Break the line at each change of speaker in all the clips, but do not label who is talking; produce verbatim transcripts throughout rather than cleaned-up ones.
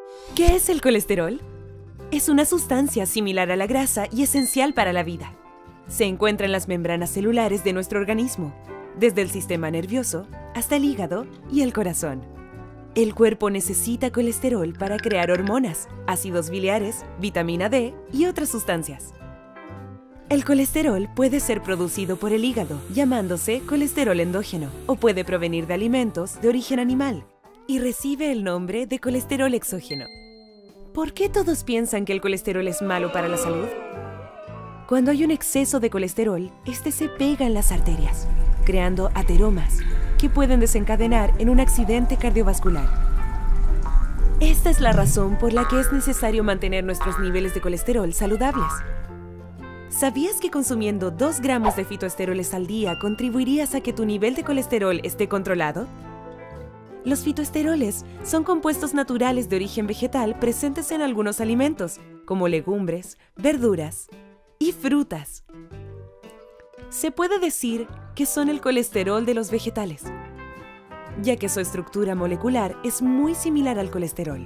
¿Qué es el colesterol? Es una sustancia similar a la grasa y esencial para la vida. Se encuentra en las membranas celulares de nuestro organismo, desde el sistema nervioso hasta el hígado y el corazón. El cuerpo necesita colesterol para crear hormonas, ácidos biliares, vitamina D y otras sustancias. El colesterol puede ser producido por el hígado, llamándose colesterol endógeno, o puede provenir de alimentos de origen animal y recibe el nombre de colesterol exógeno. ¿Por qué todos piensan que el colesterol es malo para la salud? Cuando hay un exceso de colesterol, este se pega en las arterias, creando ateromas, que pueden desencadenar en un accidente cardiovascular. Esta es la razón por la que es necesario mantener nuestros niveles de colesterol saludables. ¿Sabías que consumiendo dos gramos de fitoesteroles al día contribuirías a que tu nivel de colesterol esté controlado? Los fitoesteroles son compuestos naturales de origen vegetal presentes en algunos alimentos, como legumbres, verduras y frutas. Se puede decir que son el colesterol de los vegetales, ya que su estructura molecular es muy similar al colesterol.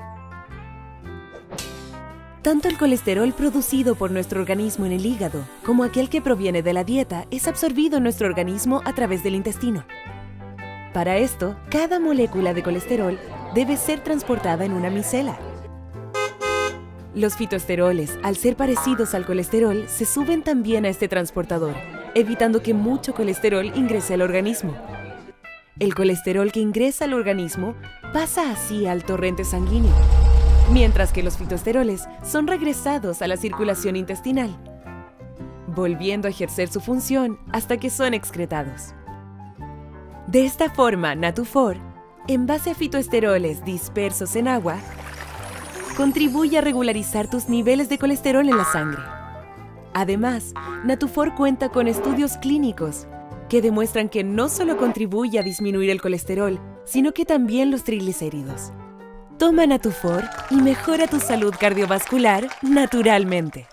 Tanto el colesterol producido por nuestro organismo en el hígado como aquel que proviene de la dieta es absorbido en nuestro organismo a través del intestino. Para esto, cada molécula de colesterol debe ser transportada en una micela. Los fitoesteroles, al ser parecidos al colesterol, se suben también a este transportador, evitando que mucho colesterol ingrese al organismo. El colesterol que ingresa al organismo pasa así al torrente sanguíneo, mientras que los fitoesteroles son regresados a la circulación intestinal, volviendo a ejercer su función hasta que son excretados. De esta forma, Natufor, en base a fitoesteroles dispersos en agua, contribuye a regularizar tus niveles de colesterol en la sangre. Además, Natufor cuenta con estudios clínicos que demuestran que no solo contribuye a disminuir el colesterol, sino que también los triglicéridos. Toma Natufor y mejora tu salud cardiovascular naturalmente.